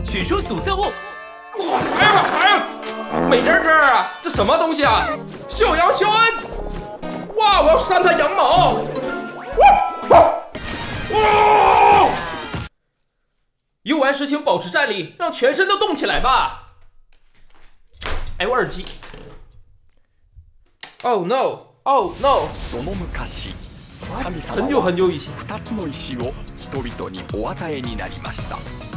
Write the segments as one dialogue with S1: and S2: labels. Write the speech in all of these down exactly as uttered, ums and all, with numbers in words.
S1: 取出阻塞物。
S2: 哎呀哎呀，美珍珍啊，这什么东西啊？秀阳肖恩！哇，我要扇他羊毛！哇哇！游玩时请保持站立，让全身都动起来吧。哎，我耳机。Oh no! Oh no! 很久很久以前。
S3: 二つの石を人々にお与えになりました。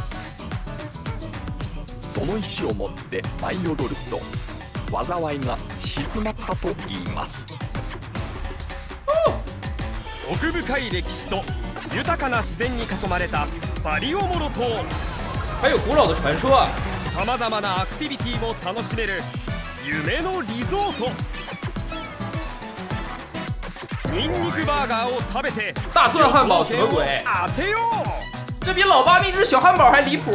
S3: その石を持って舞い踊ると災いが静まったと言います。
S4: 奥深い歴史と豊かな自然に囲まれたバリオモロ島。
S2: 还有古老的传说啊！
S4: さまざまなアクティビティも楽しめる夢のリゾート。ニンニクバーガーを食べて
S2: 大蒜汉堡什么鬼？
S4: 当てよう！
S2: 这比老八秘制小汉堡还离谱！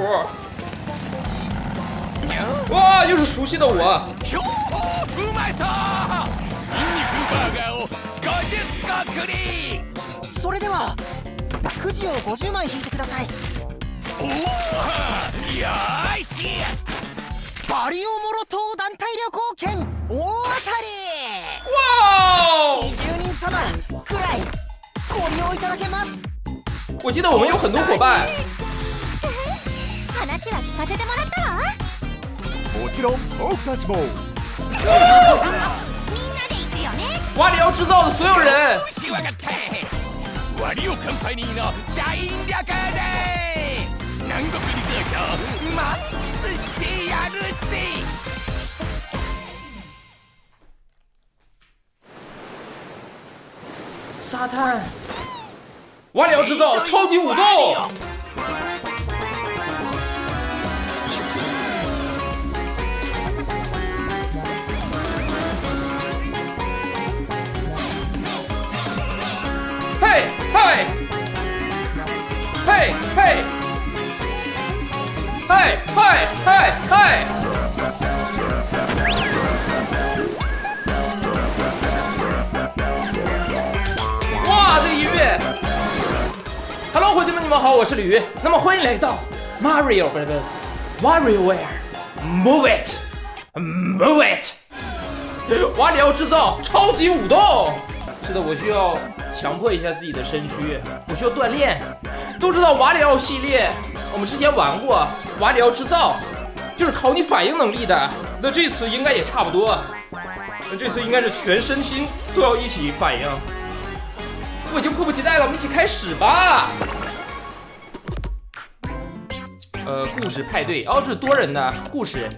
S2: 哇，又是熟悉的我。
S3: うまいそう！ニンニクバーガーをごじゅっこくり。
S5: それではくじをごじゅうまい引いてください。
S3: おお、よーし！
S5: バリオモロ島団体旅行券大当たり！
S2: 哇！
S5: 移住人様くらいご利用いただけます。
S2: 我记得我们有很多伙伴。
S6: 話は聞かせてもらったわ。
S4: もちろん僕たちも。
S6: みんなで行くよね。
S2: 瓦里奥制造的所有人。
S3: しわかった。ワリオカンパニーの社員旅行で南国リゾート満喫してやるぜ。
S2: 沙滩，瓦里奥制造超级舞动。嘿嘿嘿嘿嘿嘿嘿嘿！哇，这个音乐 ！Hello， 伙计们，你们好，我是鲤鱼。那么欢迎来到 Mario 不是不是 WarioWare，Move It，Move It， 瓦里奥制造超级舞动。是的，我需要强迫一下自己的身躯，我需要锻炼。都知道瓦里奥系列，我们之前玩过瓦里奥制造，就是考你反应能力的。那这次应该也差不多，那这次应该是全身心都要一起反应。我已经迫不及待了，我们一起开始吧。呃，故事派对，哦，这是多人的故事。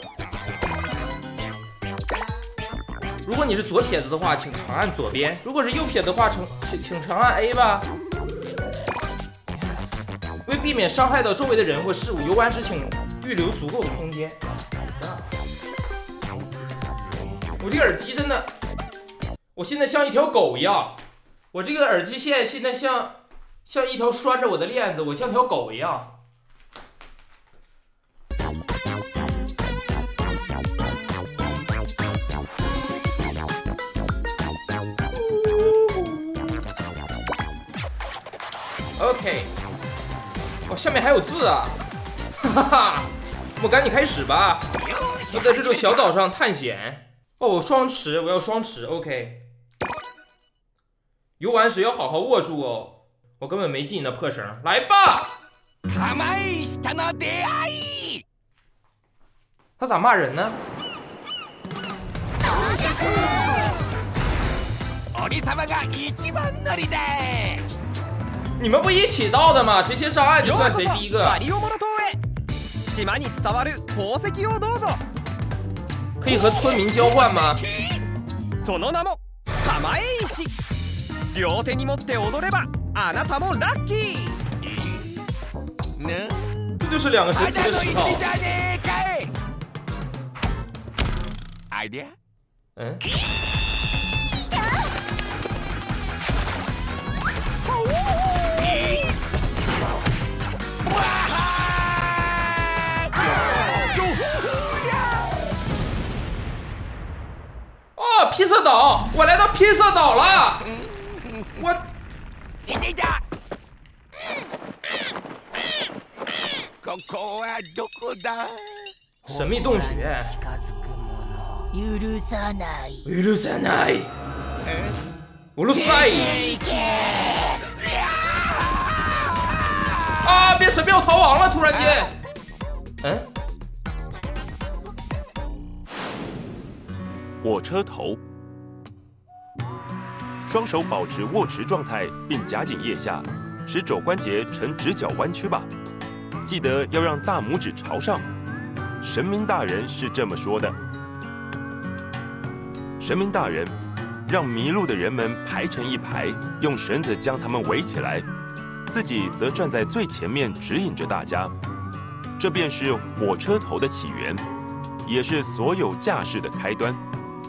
S2: 如果你是左撇子的话，请长按左边；如果是右撇子的话，请请请长按 A 吧。为避免伤害到周围的人或事物，游玩时请预留足够的空间。我这个耳机真的，我现在像一条狗一样。我这个耳机线现在像像一条拴着我的链子，我像条狗一样。OK， 哦，下面还有字啊，哈哈，我们赶紧开始吧。我在这座小岛上探险。哦，双持，我要双持。OK， 游玩时要好好握住哦。我根本没系你那破绳，来吧。他咋骂人呢？你们不一起到的吗？谁先上岸就算谁第一个。可以和村民交换吗？
S4: その名も玉江石。両手に持って踊ればあなたもラッキー。
S2: 这就是两个神奇的石头。嗯。哦，披萨岛，我来到披萨岛了。我。
S3: ここはどこだ？
S2: 神秘洞穴。
S5: 許さない。
S2: 許さない。うるさい。啊！变神庙逃亡了，突然间。嗯。
S1: 火车头。双手保持握持状态，并夹紧腋下，使肘关节呈直角弯曲吧。记得要让大拇指朝上。神明大人是这么说的。神明大人让迷路的人们排成一排，用绳子将他们围起来，自己则站在最前面指引着大家。这便是火车头的起源，也是所有架势的开端。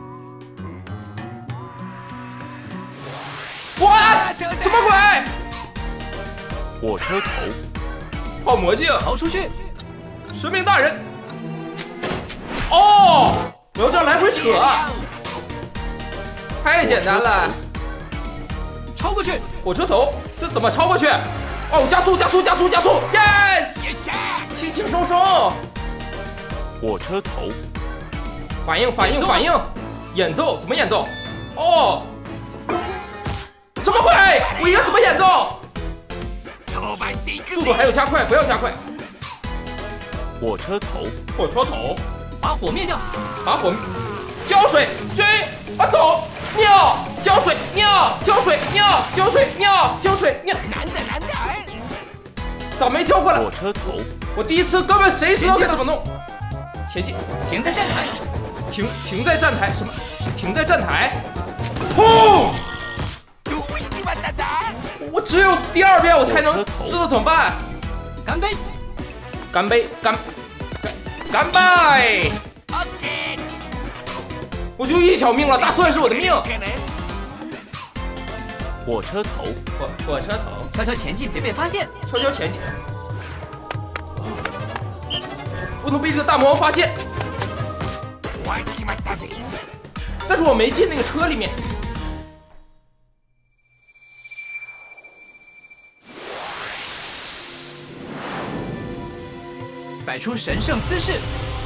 S2: 哇！什么鬼？
S1: 火车头，
S2: 泡魔镜，
S4: 逃出去！
S2: 神明大人。哦，我要这样来回扯，太简单了。
S4: 超过去！
S2: 火车头，这怎么超过去？哦，加速，加速，加速，加速 ！Yes， 轻轻松松。
S1: 火车头，
S2: 反应，反应，反应，演奏怎么演奏？哦，什么鬼？我应该怎么演奏？速度还有加快，不要加快。
S1: 火车头，
S2: 火车头，
S4: 把火灭掉，
S2: 把火，浇水，追，啊走，尿，浇水，尿，浇水，尿，浇水，尿，浇水，尿。
S3: 难的难的。
S2: 咋没浇过来？
S1: 火车头，
S2: 我第一次根本谁知道该怎么弄？前进，
S4: 停在站台，
S2: 停停在站台，什么？停在站台？轰！我只有第二遍我才能知道怎么办。
S4: 干杯！
S2: 干杯！干干干杯！我就一条命了，大蒜是我的命。
S1: 火车头，
S2: 火火车头，
S4: 悄悄前进，别被发现。
S2: 悄悄前进，不能被这个大魔王发现。但是我没进那个车里面。
S4: 摆出神圣姿势。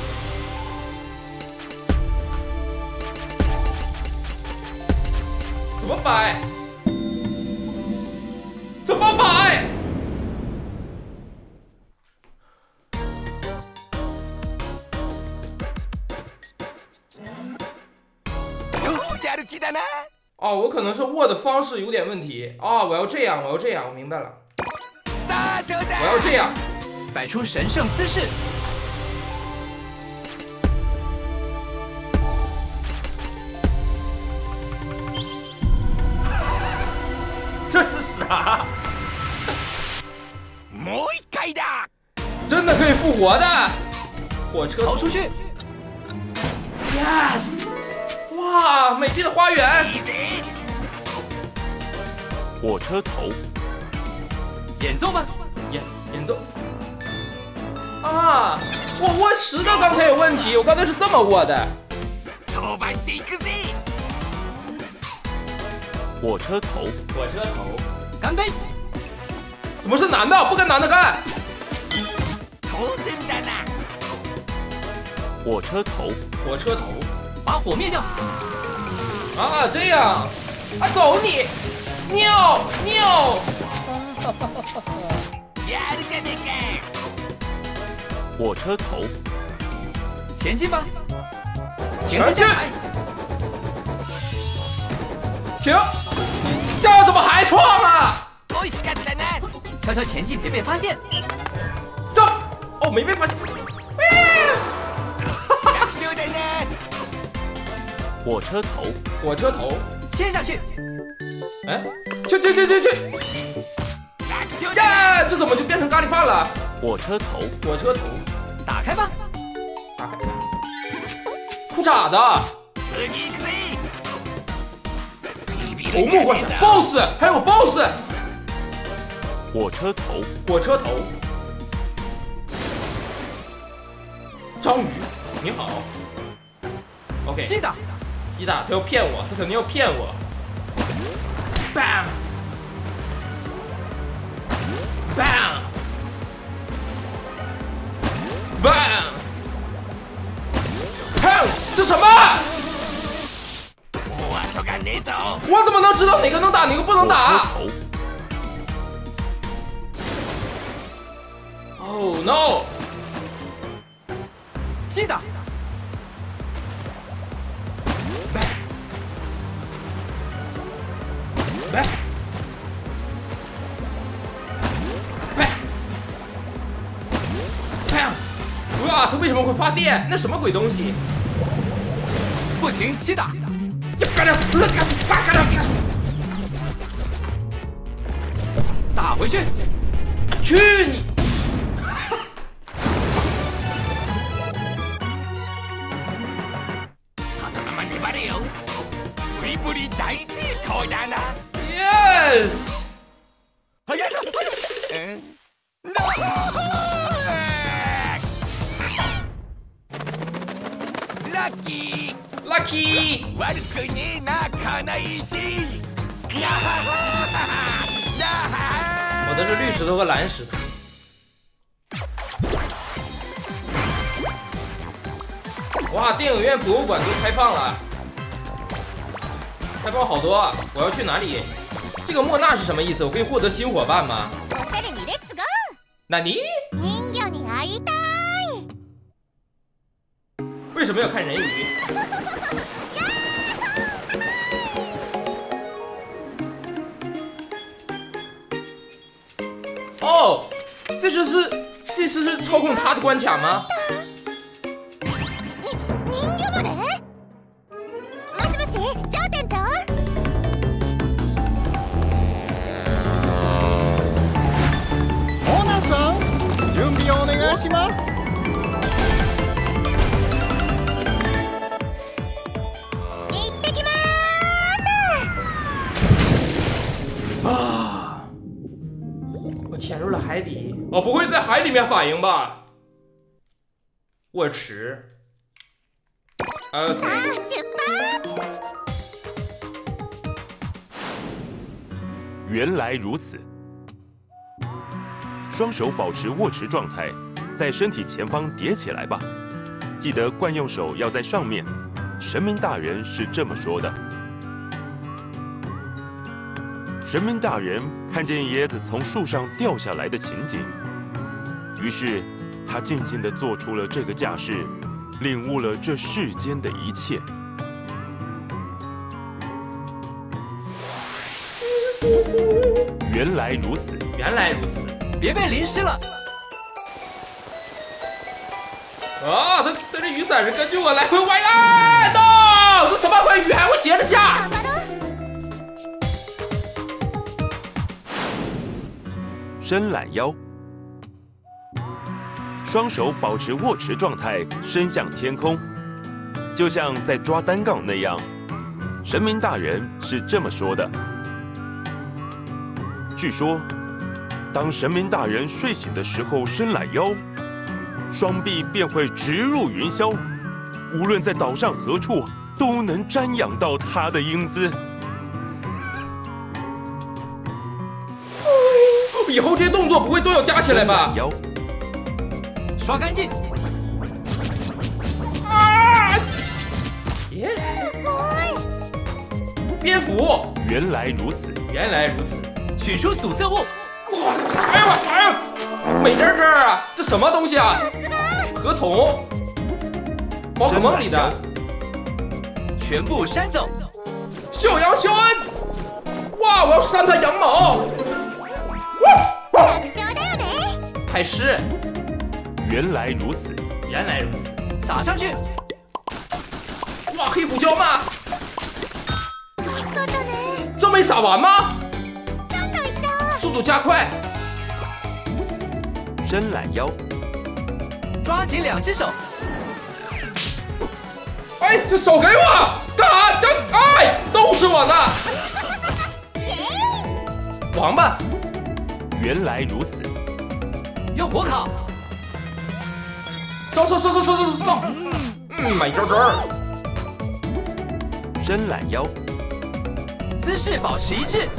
S2: 怎么摆？怎么摆？哦，我可能是握的方式有点问题啊、哦！我要这样，我要这样，我明白了。我要这样，
S4: 摆出神圣姿势。
S2: 这是啥？
S3: もう一回だ！
S2: 真的可以复活的！火车
S4: 逃出去
S2: ！Yes！ 哇，美丽的花园！
S1: 火车头，
S4: 演奏吧，
S2: 演演奏。啊，我握持的刚才有问题，我刚才是这么握的。
S1: 火车头，
S2: 火车头，
S4: 干杯！
S2: 怎么是男的？不跟男的干。
S1: 火车头，
S2: 火车头，
S4: 把火灭掉。
S2: 啊，这样，啊，走你，尿尿。
S1: 火车头，
S4: 前进吧，
S2: 前进，停，这怎么还撞啊？
S4: 悄悄前进，别被发现。
S2: 走，哦，没被发现。
S1: 火车头，
S2: 火车头，
S4: 切下去。
S2: 哎，去去去去去！呀，这怎么就变成咖喱饭了？
S1: 火车头，
S2: 火车头，
S4: 打开吧，
S2: 打开。裤衩的。头目关卡 ，boss， 还有 boss。
S1: 火车头，
S2: 火车头。章鱼，你好。OK。
S4: 击打。
S2: 击打，他要骗我，他肯定要骗我。bang bang 哪个能打，哪个不能打。Oh no！
S4: 记得。
S2: 来，来，太阳！哇，它为什么会发电？那什么鬼东西？
S4: 不停击打。打回去！
S2: 去你！Yes！
S3: Lucky！
S2: Lucky！
S3: 悪くねえな、金石！
S2: 我的是绿石头和蓝石头。哇，电影院、博物馆都开放了，开放好多啊！我要去哪里？这个莫娜是什么意思？我可以获得新伙伴吗？那你？为什么要看人鱼？哦，这就是这次是操控他的关卡吗？
S5: モナさん、準備をお願いします。
S2: 啊！我潜入了海底，我不会在海里面反应吧？握持。呃。
S1: 原来如此。双手保持握持状态，在身体前方叠起来吧。记得惯用手要在上面。神明大人是这么说的。神明大人看见椰子从树上掉下来的情景，于是他静静地做出了这个架势，领悟了这世间的一切。原来如此，
S2: 原来如此，
S4: 别被淋湿了。
S2: 啊，他他这雨伞是根据我来回歪啊 ！no， 这什么鬼雨还会斜着下？
S1: 伸懒腰，双手保持握持状态，伸向天空，就像在抓单杠那样。神明大人是这么说的。据说，当神明大人睡醒的时候伸懒腰，双臂便会直入云霄，无论在岛上何处，都能瞻仰到他的英姿。
S2: 以后这些动作不会都要加起来吧？
S1: 腰，
S4: 刷干净。
S2: 啊！耶！蝙蝠。
S1: 原来如此，
S2: 原来如此。
S4: 取出阻塞物。
S2: 哎呀哎呀！美珍珍啊，这什么东西啊？河童。宝可梦里的。
S4: 全部扇走。
S2: 秀阳肖恩。哇！我要扇他羊毛。海狮。
S1: 原来如此，
S2: 原来如此。
S4: 撒上去。
S2: 哇，黑胡椒吗？这没撒完吗？速度加快。
S1: 伸懒腰，
S4: 抓紧两只手。
S2: 哎，这手给我！干啥？哎，都是我的。王八。
S1: 原来如此。
S4: 用火烤。
S2: 走走走走走走走。嗯，美滋滋。
S1: 伸懒腰，
S4: 姿势保持一致。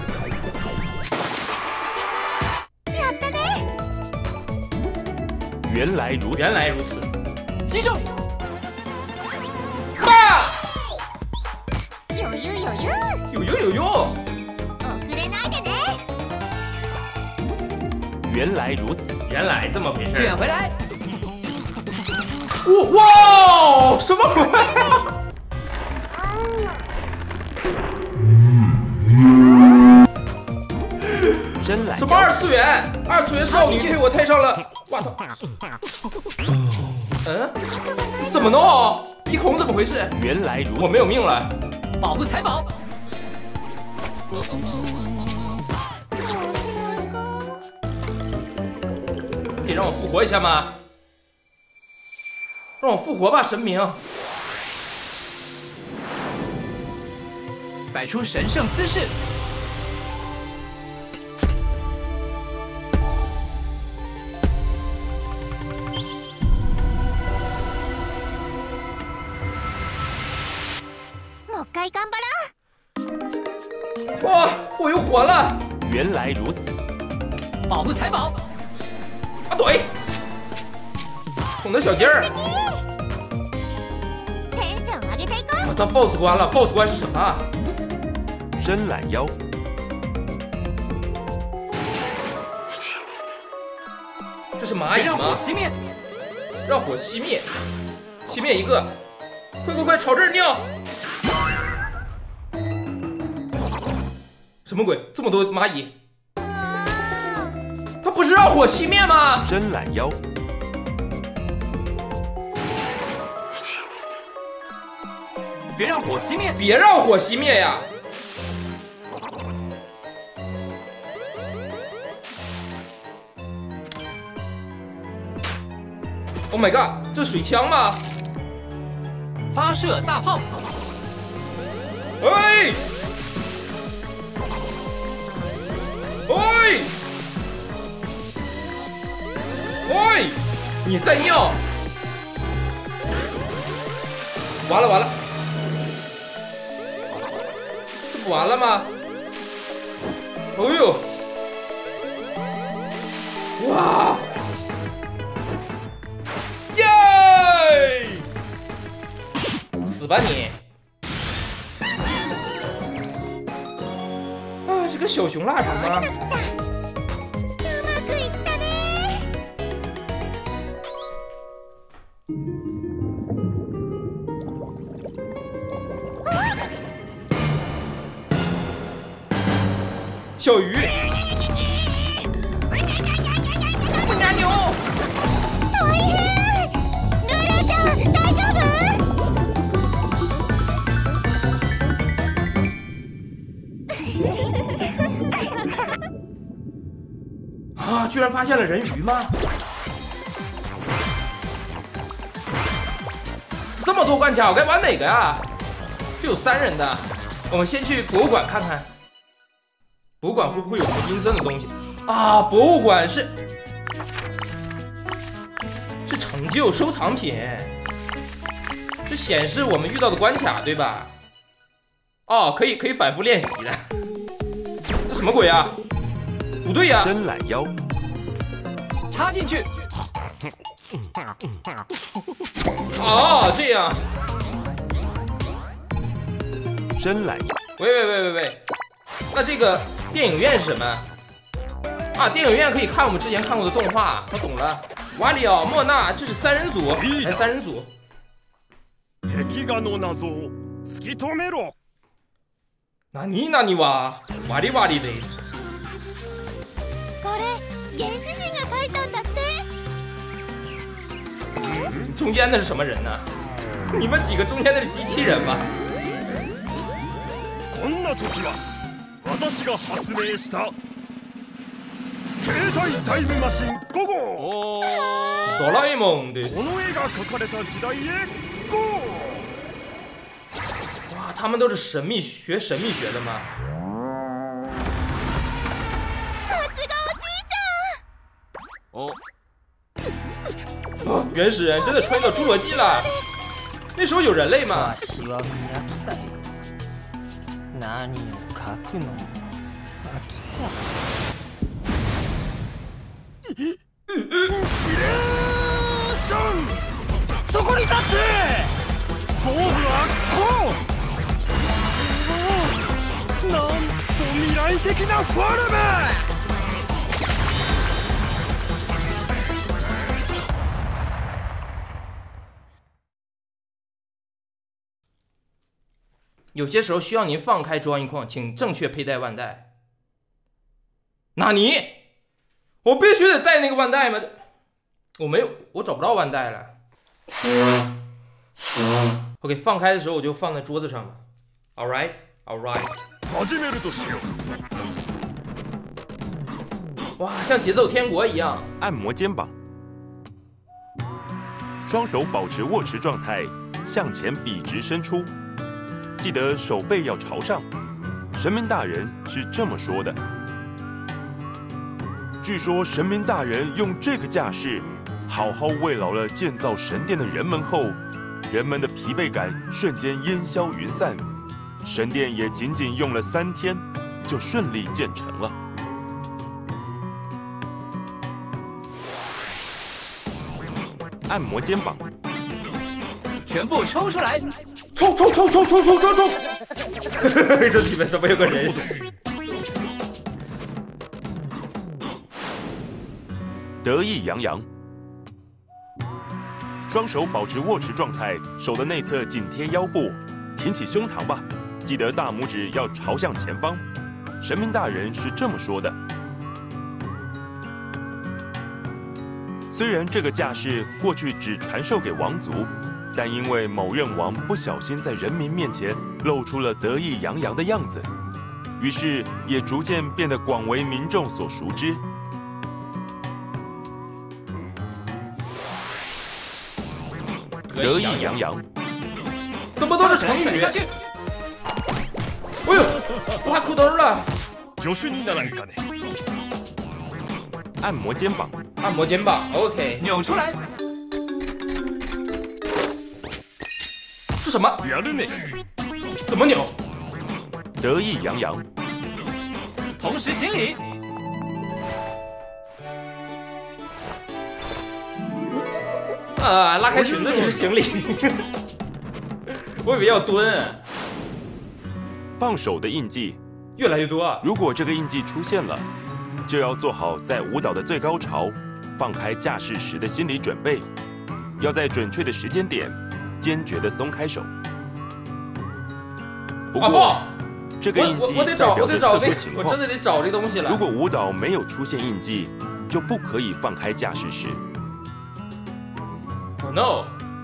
S1: 原来如此，
S2: 原来如此。
S4: 击中。
S2: 爸！
S6: 余裕余裕。
S2: 有用有用。
S6: 遅れないでね。
S1: 原来如此，
S2: 原来这么回事。
S4: 卷回来。
S2: 哇哇！什么鬼？
S1: 深蓝
S2: 什么二次元？二次元少女被我太上了。哇操！嗯？怎么弄？鼻孔怎么回事？
S1: 原来如此，
S2: 我没有命了。
S4: 保护财宝。
S2: 可以让我复活一下吗？让我复活吧，神明！
S4: 摆出神圣姿势。
S6: もう一回頑張
S2: 哇，我又活了！
S1: 原来如此，
S4: 保护财宝。
S2: 啊怼！捅的小鸡儿。
S6: らん。テンション上げていこう。
S2: 啊，到 BOSS 关了 ，BOSS 关是什么啊？
S1: 深蓝妖，
S2: 这是蚂蚁
S4: 让火
S2: 吗？
S4: 熄灭。
S2: 让火熄灭，熄灭一个！快快快，朝这儿尿！什么鬼？这么多蚂蚁？它不是让火熄灭吗？
S1: 深蓝妖，
S4: 别让火熄灭。
S2: 别让火熄灭呀！ Oh my god， 这水枪吗？
S4: 发射大炮！
S2: 哎！哎！哎！你在尿！完了完了，这不完了吗？哦呦！哇！ 耶！死吧你！啊，这个小熊蜡烛吗？
S6: うまくいったね。
S2: 小鱼！我家牛！
S6: 大変！ルラちゃん大丈夫？
S2: 啊，居然发现了人鱼吗？这么多关卡，我该玩哪个呀？这有三人的，我们先去博物馆看看。博物馆会不会有什么阴森的东西啊？博物馆是。 是成就收藏品，是显示我们遇到的关卡，对吧？哦，可以可以反复练习的。这什么鬼啊？不对呀、啊！
S1: 深蓝妖，
S4: 插进去。
S2: 哦，这样。
S1: 深蓝，
S2: 喂喂喂喂喂，那这个电影院是什么？啊，电影院可以看我们之前看过的动画。我懂了。 瓦里奥、莫娜，这是三人组，还是三人组？
S3: 敵がの謎を突き止めろ。
S2: 哪里哪里哇？瓦里瓦里です。
S6: これ原始人が描いたんだって。
S2: 中间的是什么人呢？你们几个中间的是机器人吗？
S3: こんな時は私が発明した携帯タイムマシンご号。
S2: 哆啦 A 梦です。
S3: この絵が描かれた時代へ GO！
S2: 哇，他们都是神秘学神秘学的吗？
S6: さすがおじいち
S2: 哦，哦，原始人真的穿越到侏罗纪了。那时候有人类吗？
S5: わしは見飽きたよ。何を描くのも飽きた。
S3: そこに立って！坊主はこう！
S4: 的なフォルム。
S2: 有些时候需要您放开装一框，请正确佩戴腕带。纳尼？我必须得戴那个腕带吗？我没有，我找不到腕带了。OK， 放开的时候我就放在桌子上吧。All right, all right。
S3: 始めるとしよ
S2: う。哇，像节奏天国一样。
S1: 按摩肩膀，双手保持握持状态，向前笔直伸出。记得手背要朝上。神明大人是这么说的。据说神明大人用这个架势，好好慰劳了建造神殿的人们后，人们的疲惫感瞬间烟消云散，神殿也仅仅用了三天，就顺利建成了。按摩肩膀，
S7: 全部抽出来！
S2: 抽抽抽抽抽抽抽抽！这里面怎么有个人？
S1: 得意洋洋，双手保持握持状态，手的内侧紧贴腰部，挺起胸膛吧，记得大拇指要朝向前方。神明大人是这么说的。虽然这个架势过去只传授给王族，但因为某任王不小心在人民面前露出了得意洋洋的样子，于是也逐渐变得广为民众所熟知。得意洋洋，
S2: 怎么都是成语？
S7: 下去！
S2: 哎呦，拉裤兜了！
S3: 助手にならんかね。
S1: 按摩肩膀，
S2: 按摩肩膀 ，OK。
S7: 扭出来！
S2: 这什么？
S3: やるね。
S2: 怎么扭？
S1: 得意洋洋，
S7: 同时行礼。
S2: 啊，拉开裙子就是行礼。我以为要蹲。
S1: 放手的印记
S2: 越来越多啊！
S1: 如果这个印记出现了，就要做好在舞蹈的最高潮放开架势时的心理准备，要在准确的时间点坚决地松开手。不过，这个印记代表着特殊情况，
S2: 我真的得找这东西了。
S1: 如果舞蹈没有出现印记，就不可以放开架势时。
S2: Oh no!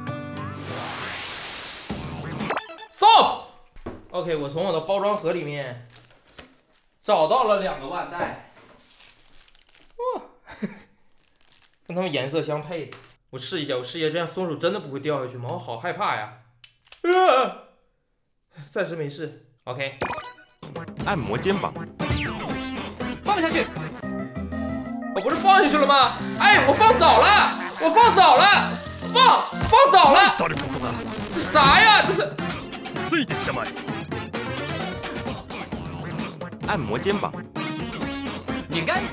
S2: Stop! OK， 我从我的包装盒里面找到了两个腕带，哇，跟它们颜色相配。我试一下，我试一下，这样松手真的不会掉下去吗？我好害怕呀！啊，暂时没事。OK，
S1: 按摩肩膀，
S7: 放下去。
S2: 我不是放下去了吗？哎，我放早了，我放早了。放放早了，这啥呀？这是
S3: ついてきたまえ。
S1: 按摩肩膀，
S7: 拧干。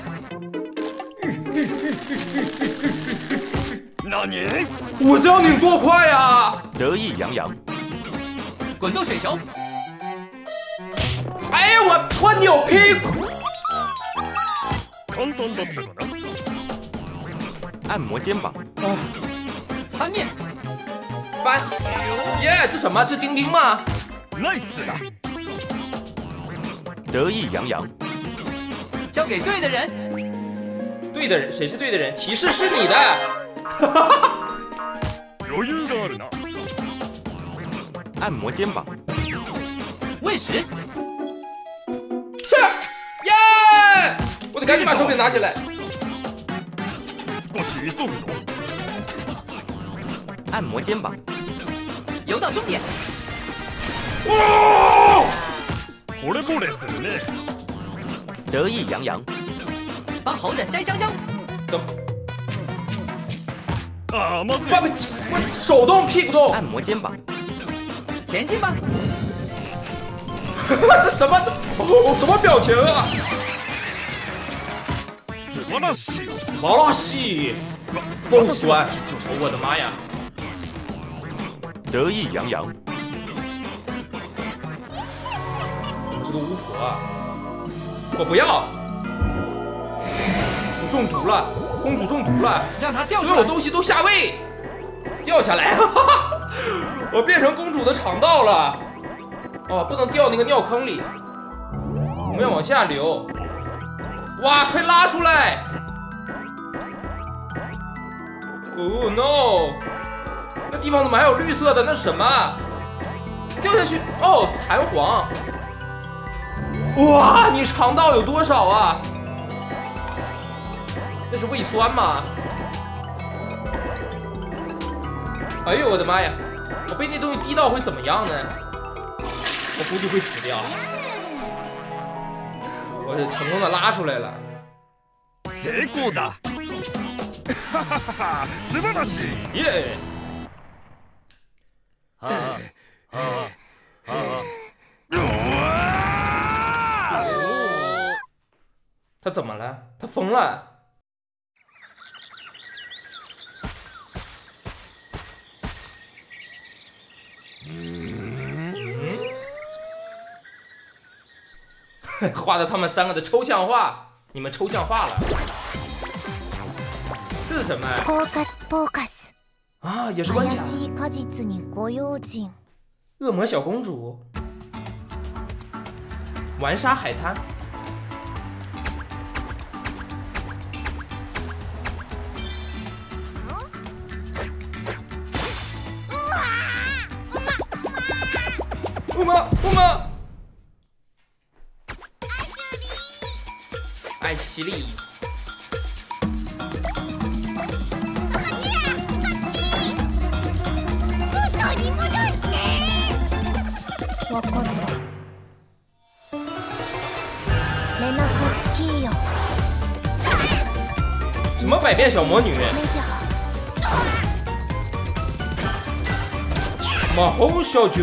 S3: 那你？
S2: 我这样拧多快呀！
S1: 得意洋洋，
S7: 滚动雪球。
S2: 哎呀，我我扭屁股。
S3: 簡単だったかな。
S1: 按摩肩膀。
S2: 啊
S7: 翻面，
S2: 翻，耶！这什么？这钉钉吗？
S3: ナイスだ。
S1: 得意洋洋，
S7: 交给对的人。
S2: 对的人，谁是对的人？骑士是你的。
S3: 余裕があるな。
S1: 按摩肩膀，
S7: 喂食。
S2: 是，耶！我得赶紧把手柄拿起来。
S3: 少し急ぐぞ。
S1: 按摩肩膀，
S7: 游到终点。
S3: おお！惚れ惚れするね。
S1: 得意洋洋，
S7: 帮猴子摘香蕉。
S2: 怎么？
S3: ああ、まずい。
S2: 爸爸，我手动屁股动。
S1: 按摩肩膀，
S7: 前进吧。
S2: 这什么？哦，什么表情啊？
S3: 素晴らしい。
S2: 斯巴拉西，够酸！我的妈呀！
S1: 得意洋洋，
S2: 我是个巫婆啊！ 我不要，我中毒了，公主中毒了，
S7: 让她掉出来。
S2: 所有东西都下位，掉下来，哈哈，我变成公主的肠道了。哦，不能掉那个尿坑里，我们要往下流。哇，快拉出来！哦 no， 那地方怎么还有绿色的？那是什么？掉下去哦，弹簧。哇，你肠道有多少啊？那是胃酸吗？哎呦我的妈呀！我被那东西滴到会怎么样呢？我估计会死掉。我是成功的拉出来了。
S3: 成功だ。哈哈哈哈！素晴らしい。
S2: 耶！
S3: 啊啊啊！
S2: 他怎么了？他疯了？嗯，画的他们三个的抽象画，你们抽象化了。这是什么？
S6: フォーカスフォーカス。
S2: 啊，也是关卡。
S6: 怪しい果実にご用心。
S2: 恶魔小公主，玩沙海滩。乌妈，乌妈，艾希莉。
S6: わかった。レナコッキーよ。
S2: 什么百变小魔女？魔法少女。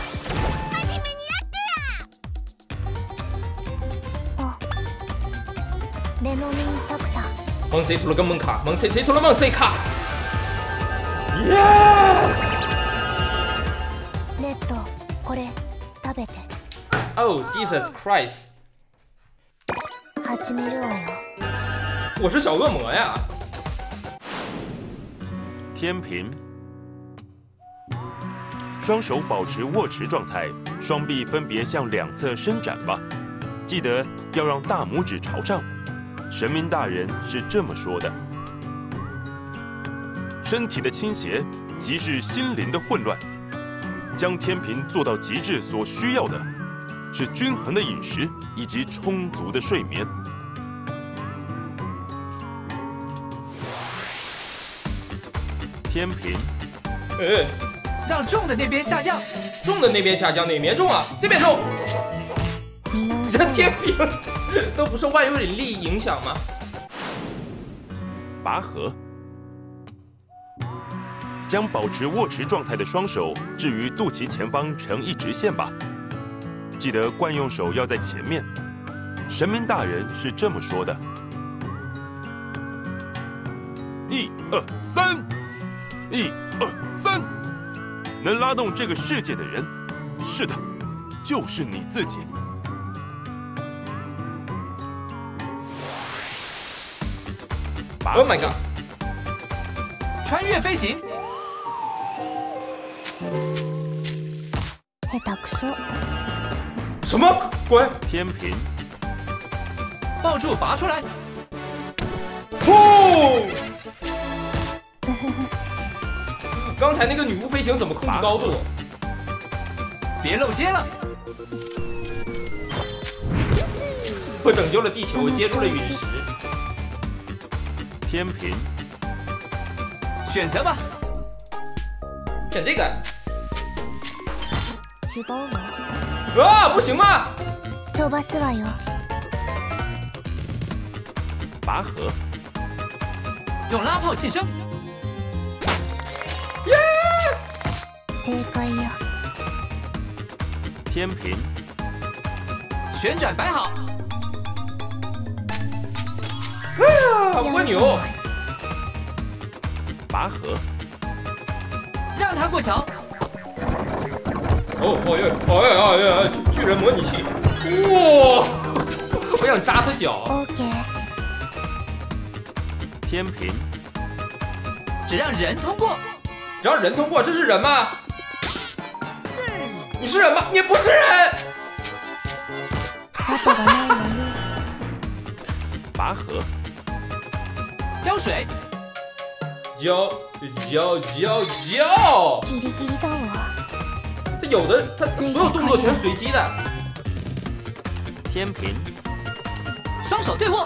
S6: レノミンサクタ。
S2: 蒙谁吐了个蒙卡？蒙谁谁吐了蒙谁卡 ？Yes。
S6: レッド、これ食べて。
S2: Oh Jesus Christ！
S6: 始めるわよ。
S2: 我是小恶魔呀。
S1: 天平，双手保持握持状态，双臂分别向两侧伸展吧。记得要让大拇指朝上。神明大人是这么说的：身体的倾斜即是心灵的混乱。将天平做到极致所需要的，是均衡的饮食以及充足的睡眠。天平，
S2: 呃，
S7: 让重的那边下降。
S2: 重的那边下降，哪边重啊？这边重。这天平都不受万有引力影响吗？
S1: 拔河。将保持握持状态的双手置于肚脐前方成一直线吧。记得惯用手要在前面。神明大人是这么说的：一二三，一二三。能拉动这个世界的人，是的，就是你自己。
S2: Oh my god！
S7: 穿越飞行。
S6: 下手くそ。
S2: 什么鬼？
S1: 天平。
S7: 抱住，拔出来。
S2: 哦！刚才那个女巫飞行怎么控制高度？
S7: 别漏接了。
S2: 我拯救了地球，我接住了陨石。
S1: 天平。
S7: 选择吧。
S2: 选这个。
S6: 違うわ。
S2: 啊，不行吗？
S6: 飛ばすわよ。
S1: 拔河。
S7: 用拉炮庆生。
S2: 耶！
S6: 正解よ。
S1: 天平。
S7: 旋转摆好。
S2: 哎呀，蜗牛。
S1: 拔河。
S7: 让他过桥。
S2: 哦，哦耶，哦耶，哦耶，巨人模拟器。哇！ 我想扎他脚。
S6: OK。
S1: 天平，
S7: 只让人通过。
S2: 只要人通过，这是人吗？你是人吗？你不是人。
S6: 後がないわね。
S1: 拔河，
S7: 浇水。
S2: 浇浇浇浇。
S6: ギリギリだわ。
S2: 他有的，他所有动作全随机的。
S1: 天平，
S7: 双手对握。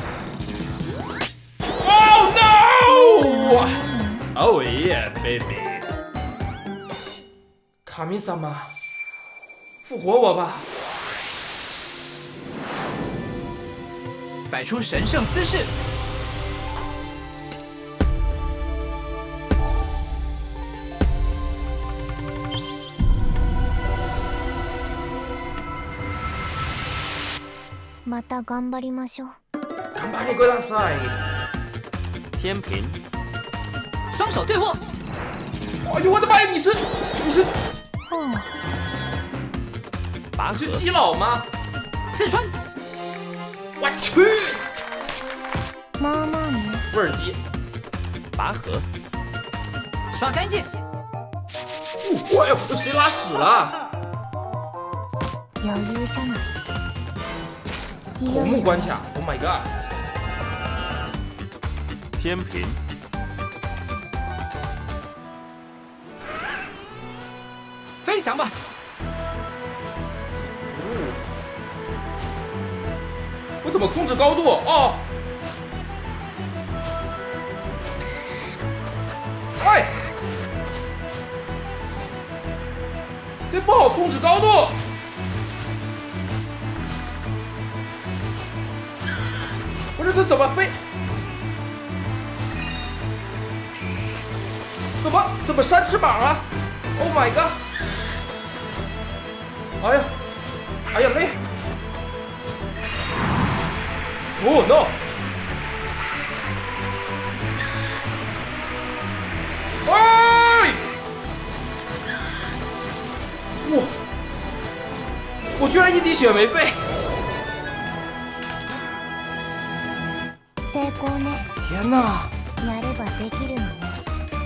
S2: Oh no! Oh yeah, baby. 卡米萨玛，复活我吧！
S7: 摆出神圣姿势。
S6: また頑張りましょう。
S2: 干巴你给他塞！
S1: 天平，
S7: 双手对握。
S2: 哎呦我的妈呀！你是你是
S6: 哦，
S1: 拔河
S2: 你是，基佬吗？
S7: 刺穿。
S2: 我去！
S6: まあまあね。
S2: 威尔基，
S1: 拔河，
S7: 刷干净。
S2: 哎呦，这谁拉屎了？
S6: 余裕じゃない。
S2: 红木关卡 ，Oh my god！
S1: 天平，
S7: 飞翔吧。
S2: 我怎么控制高度？哦，哎，这不好控制高度。不是这怎么飞？怎么怎么扇翅膀啊 ？Oh my god！ 哎呀，哎呀累！哦 no！ 哎！我我居然一滴血没费！
S6: 成功ね。
S2: 天哪！
S6: やればできるのね。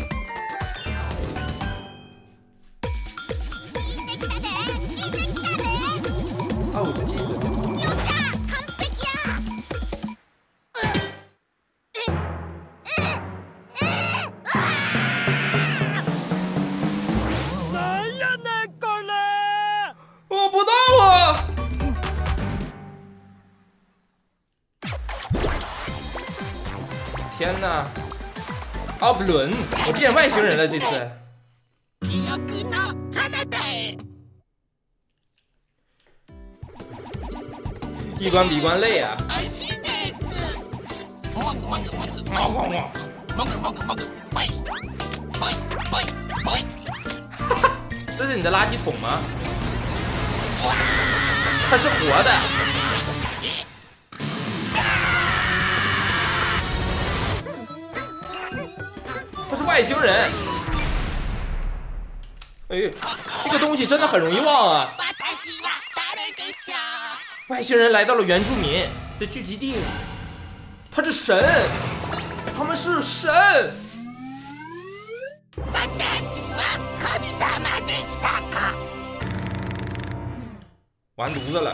S2: 啊，我的天！我不到啊！天哪！阿布伦，我变外星人了这次。一关比一关累啊！这是你的垃圾桶吗？它是活的。他是外星人。哎，这个东西真的很容易忘啊！外星人来到了原住民的聚集地，他是神，他们是神。完犊子了！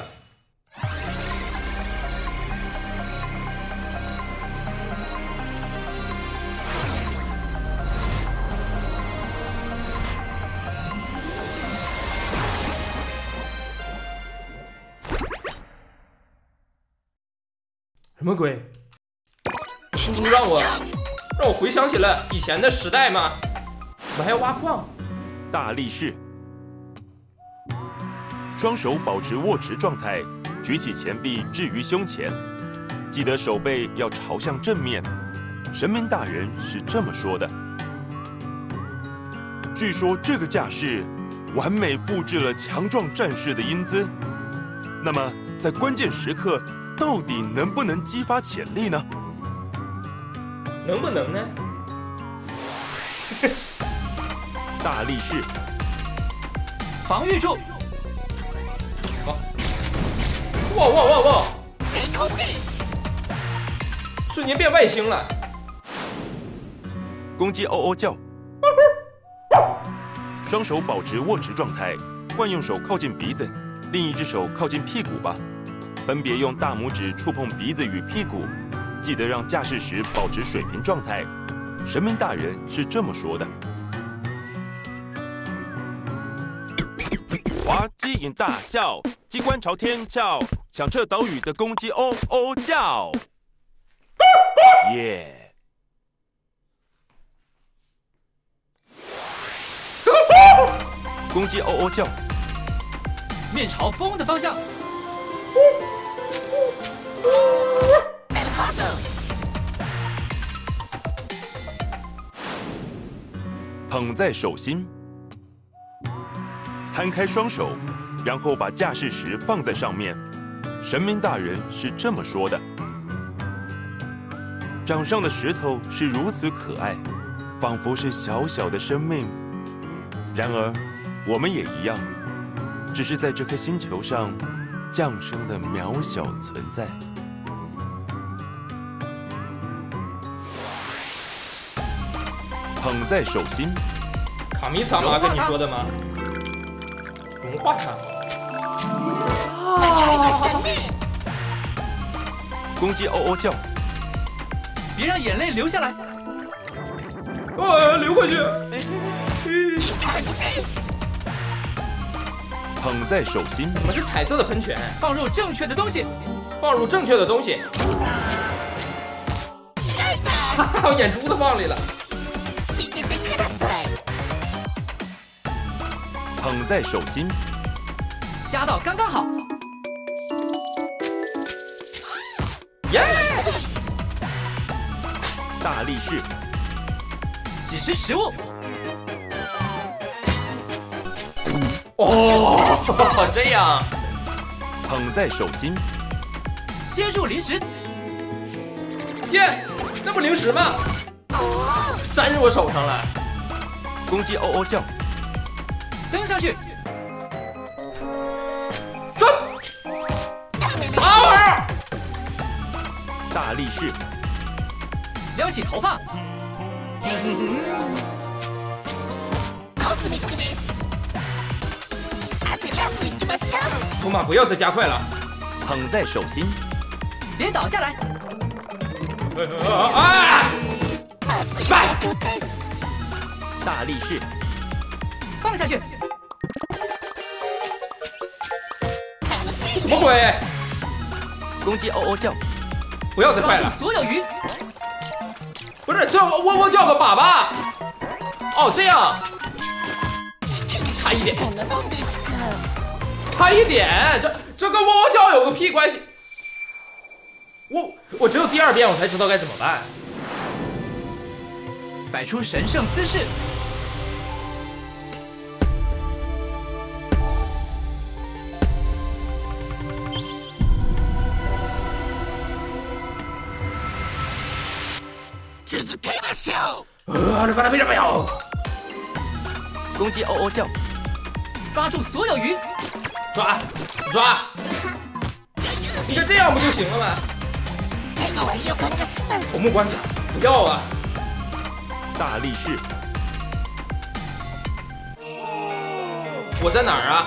S2: 什么鬼？猪让我让我回想起了以前的时代吗？我们还要挖矿。
S1: 大力士，双手保持握持状态，举起前臂置于胸前，记得手背要朝向正面。神明大人是这么说的。据说这个架势完美复制了强壮战士的英姿。那么在关键时刻，到底能不能激发潜力呢？
S2: 能不能呢？
S1: 大力士，
S7: 防御住。
S2: 哇哇哇哇！ 瞬间变外星了。
S1: 公鸡嗷嗷叫，双手保持握持状态，惯用手靠近鼻子，另一只手靠近屁股吧。分别用大拇指触碰鼻子与屁股，记得让架势时保持水平状态。神明大人是这么说的。滑稽引大笑，机关朝天翘，响彻岛屿的公鸡嗷嗷叫。耶！公鸡嗷嗷叫，
S7: 面朝风的方向。
S1: 捧在手心，摊开双手，然后把架势石放在上面。神明大人是这么说的：掌上的石头是如此可爱，仿佛是小小的生命。然而，我们也一样，只是在这颗星球上降生的渺小存在。捧在手心，
S2: 卡米萨玛跟你说的吗？融化它。
S1: 公鸡嗷嗷叫，
S7: 别让眼泪流下来。
S2: 啊，流回去。
S1: 捧在手心，
S2: 怎么是彩色的喷泉？
S7: 放入正确的东西。
S2: 放入正确的东西。把我眼珠子放里了。
S1: 捧在手心，
S7: 加到刚刚好。
S2: 耶！
S1: 大力士，
S7: 只是食物。
S2: 哦，这样。
S1: 捧在手心，
S7: 接住零食。
S2: 天，那不零食吗？粘我手上了。
S1: 公鸡嗷嗷叫，
S7: 登上去。
S2: 这啥玩意儿？
S1: 大力士，
S7: 撩起头发。
S2: 托马，不要再加快了。
S1: 捧在手心，
S7: 别倒下来。
S2: 啊！拜。
S1: 大力士，
S7: 放下去。
S2: 什么鬼？
S1: 公鸡嗷嗷叫，
S2: 不要再快了。
S7: 抓住所有鱼。
S2: 不是，这窝窝叫个粑粑。哦，这样。差一点。差一点，这这跟窝窝叫有个屁关系？我我只有第二遍我才知道该怎么办。
S7: 摆出神圣姿势。
S2: 呃，你把它背着没有？
S1: 公鸡嗷嗷叫，
S7: 抓住所有鱼。
S2: 抓抓！你看这样不就行了吗？红木关卡，不要啊！
S1: 大力士，
S2: 我在哪儿啊？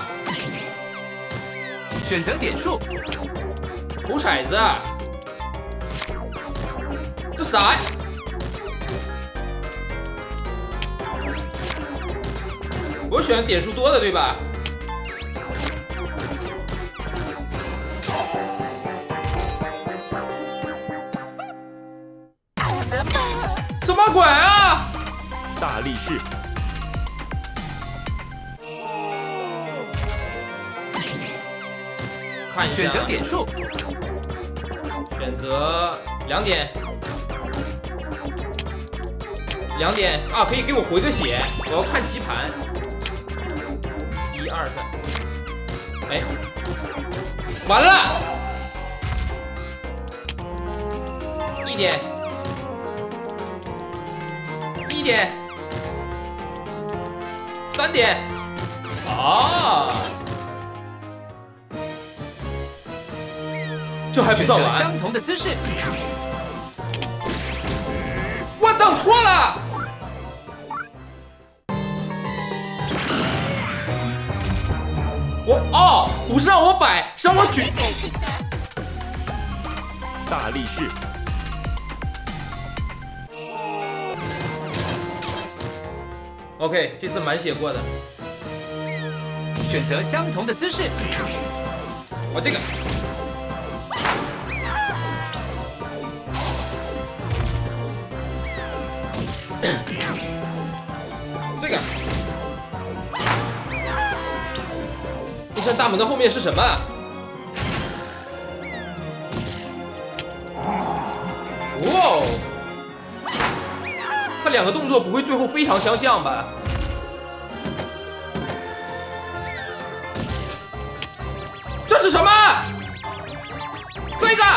S7: 选择点数。
S2: 投骰子。这啥呀？我选点数多的，对吧？什么鬼啊！
S1: 大力士，
S2: 看一下，
S7: 选择点数，
S2: 选择两点，两点啊，可以给我回个血，我要看棋盘。一二三，哎，完了，一点。一点，三点，啊， 这还不算完。
S7: 相同的姿势。
S2: 我整错了。我哦，不是让我摆，是让我举。
S1: 大力士。
S2: OK， 这次满血过的。
S7: 选择相同的姿势。
S2: 我这个。这个。一扇大门的后面是什么？哇哦！ 他两个动作不会最后非常相像吧？这是什么？这个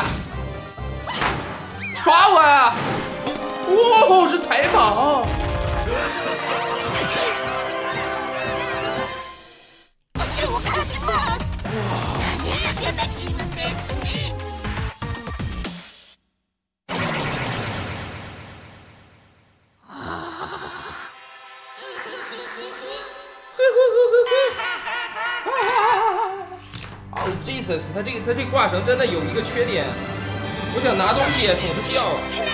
S2: 耍我呀！哇，是采访。Jesus， 他这个他这挂绳真的有一个缺点，我想拿东西总是掉。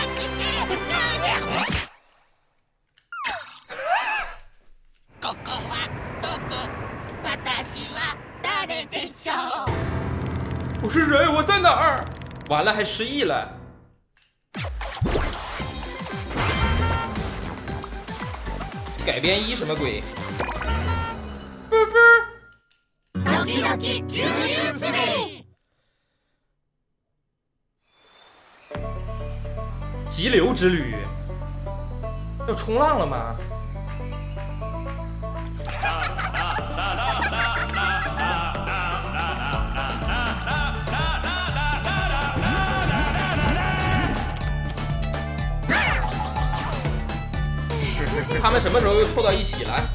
S2: 我是谁？我在哪儿？完了，还失忆了。改编一什么鬼？啵啵。 急流之旅要冲浪了吗？他们什么时候又凑到一起了？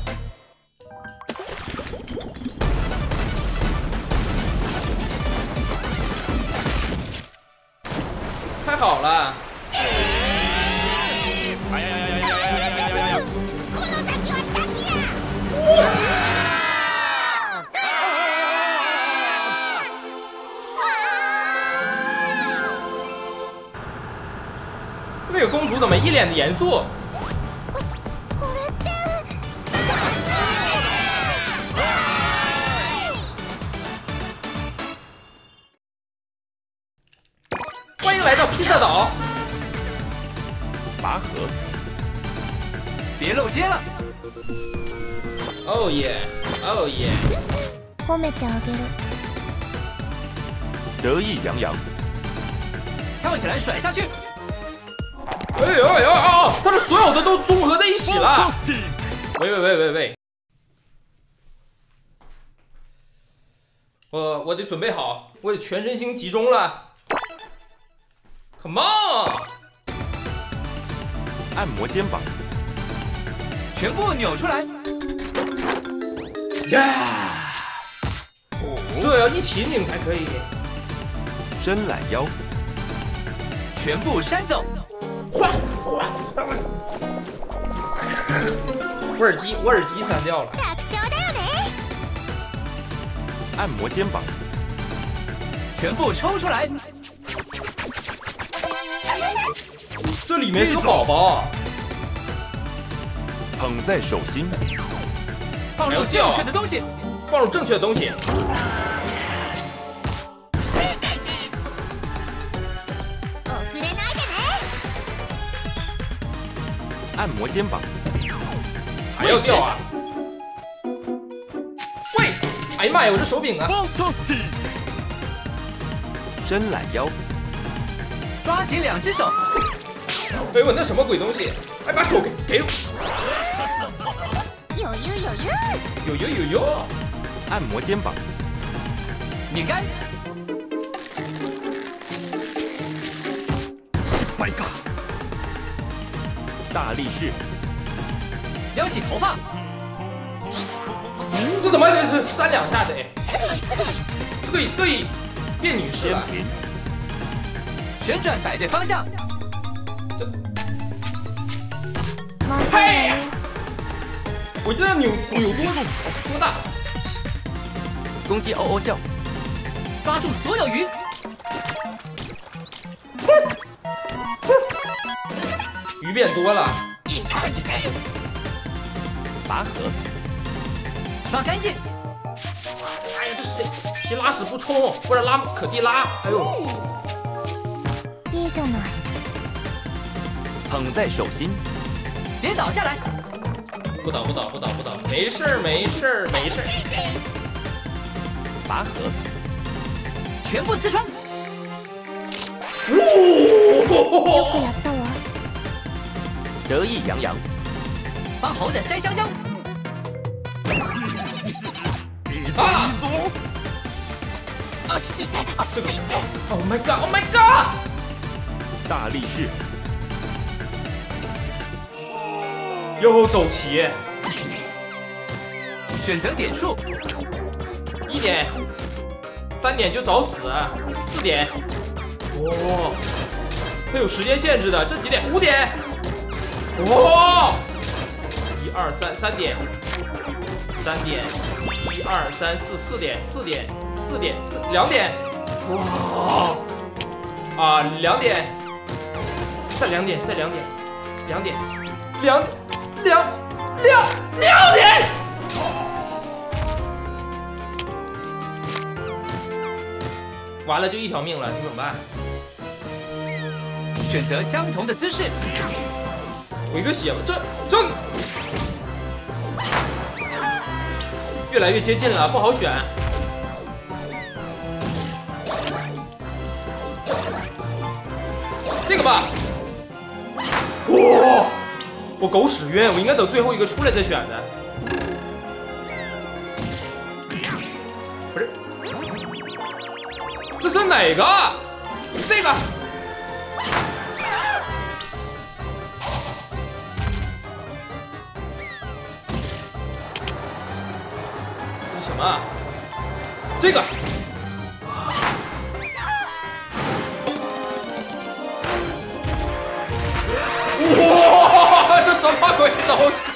S2: 太好了！那个公主怎么一脸的严肃？欢迎来到披萨岛。
S1: 拔河，
S7: 别漏接了。
S2: 哦耶，哦耶。
S6: 褒めてあげる。
S1: 得意洋洋，
S7: 跳起来甩下去。
S2: 哎呦哎呦哦！他这所有的都综合在一起了。喂喂喂喂喂！我我得准备好，我得全身心集中了。 Come on！
S1: 按摩肩膀，
S7: 全部扭出来。
S2: 呀！这要一起拧才可以。
S1: 伸懒腰，
S7: 全部扇走。
S2: 我耳机，我耳机删掉了。
S1: 按摩肩膀，
S7: 全部抽出来。
S2: 这里面是个宝宝，
S1: 捧在手心，
S7: 放入正确的东西，
S2: 放入正确的东西。
S1: 按摩肩膀，
S2: 还要掉啊！喂，哎呀妈呀，我这手柄啊！
S1: 伸懒腰，
S7: 抓紧两只手。
S2: 哎我那什么鬼东西？哎，把手给给我！
S6: 有有有有
S2: 有有有有！
S1: 按摩肩膀，
S7: 拧干。
S1: 白嘎！大力士，
S7: 撩起头发。
S2: 这怎么这扇两下的？这个这个变女士了。
S1: 天平，
S7: 旋转摆对方向。
S2: 嘿，我这扭扭多多大？
S7: 公鸡嗷嗷叫，抓住所有鱼。
S2: 鱼变多了。
S7: 拔河，刷干净。
S2: 哎呀，这谁谁拉屎不冲，或者拉可地拉？哎呦！
S6: いいじゃない。
S7: 捧在手心，别倒下来。
S2: 不倒不倒不倒不倒，没事儿没事儿没事儿。
S7: 拔河，全部刺穿。
S6: よくやったわ。
S7: 得意洋洋，帮猴子摘香蕉。
S2: 啊！这个 ，Oh my God! Oh my God!
S1: 大力士，
S2: 又走齐，
S7: 选择点数，
S2: 一点，三点就找死，四点，哦，它有时间限制的，这几点？五点，哦，一二三，三点，三点，一二三四，四点，四点，四点，四两点，哇，啊，两点，再两点，再两点，两点，两两两两点。完了就一条命了，你怎么办？
S7: 选择相同的姿势，
S2: 我一个血了，正正，越来越接近了，不好选。这个吧，哇、哦，我狗屎晕，我应该等最后一个出来再选的。不是。这是哪个？这个。这是什么？这个。哇！这什么鬼东西？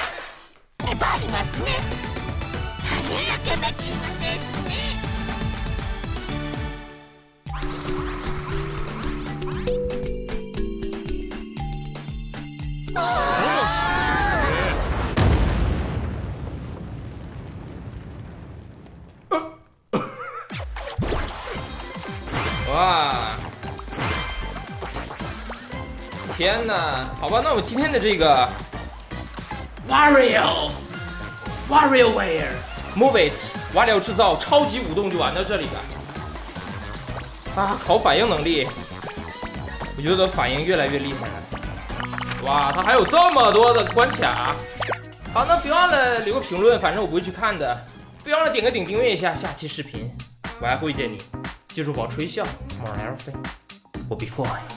S2: 哇！天哪，好吧，那我今天的这个 Wario WarioWare Move It 瓦里奥制造超级舞动就玩到这里了。啊，考反应能力，我觉得反应越来越厉害了。哇，它还有这么多的关卡。好，那别忘了留个评论，反正我不会去看的。别忘了点个顶订阅一下下期视频，我还会见你。记住保持微笑 ，More L C， 我 Before。